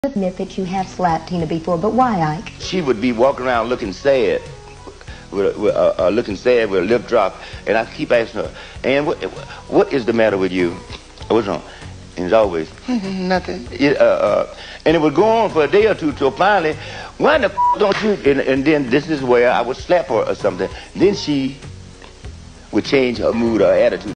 Admit that you have slapped Tina before, but why, Ike? She would be walking around looking sad, looking sad with a lip drop, and I keep asking her, "And what is the matter with you? What's wrong?" And it's always nothing. And it would go on for a day or two till finally, why the don't you? And then this is where I would slap her or something. Then she would change her mood or attitude.